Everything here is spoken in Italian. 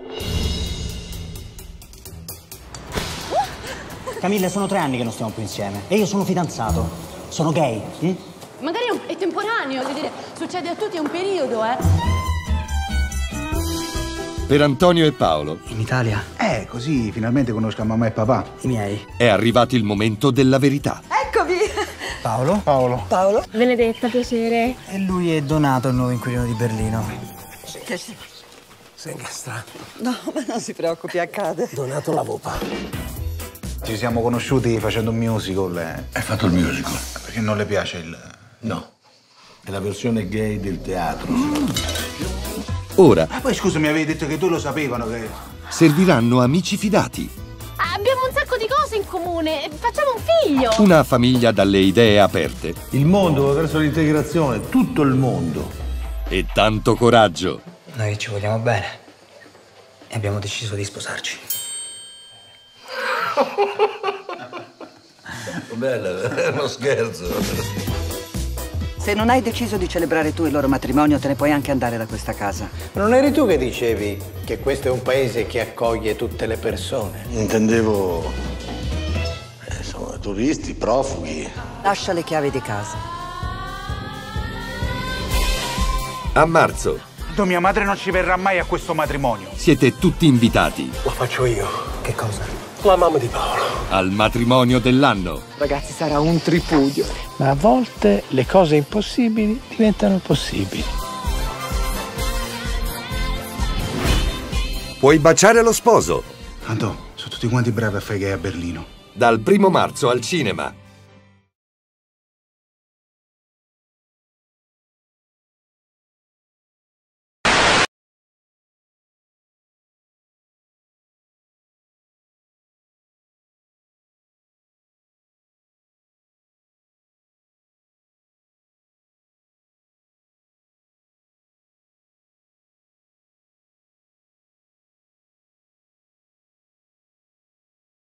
Camilla, sono 3 anni che non stiamo più insieme e io sono fidanzato. Sono gay. Magari è temporaneo, voglio dire, succede a tutti, è un periodo, Per Antonio e Paolo In Italia? Così finalmente conosco mamma e papà. I miei. è arrivato il momento della verità. Eccovi! Paolo? Paolo. Paolo? Benedetta, piacere. E lui è Donato, il nuovo inquilino di Berlino. Sei incastrato. No, ma non si preoccupi, accade. Donato la vopa. Ci siamo conosciuti facendo un musical. Hai fatto il musical? Perché non le piace il... No. È la versione gay del teatro. Ora Poi scusa, mi avevi detto che tu lo sapevano che... serviranno amici fidati, Abbiamo un sacco di cose in comune, facciamo un figlio! una famiglia dalle idee aperte Il mondo va verso l'integrazione, tutto il mondo. e tanto coraggio. Noi ci vogliamo bene e abbiamo deciso di sposarci. Bella, è uno scherzo. Se non hai deciso di celebrare tu il loro matrimonio, te ne puoi anche andare da questa casa. Ma non eri tu che dicevi che questo è un paese che accoglie tutte le persone? Intendevo... insomma, turisti, profughi. Lascia le chiavi di casa. A marzo Mia madre non ci verrà mai a questo matrimonio. siete tutti invitati Lo faccio io. Che cosa? La mamma di Paolo. al matrimonio dell'anno. Ragazzi, sarà un tripudio. Ma a volte le cose impossibili diventano possibili. Puoi baciare lo sposo Anto, sono tutti quanti bravi a fare gay a Berlino. dal 1° marzo al cinema.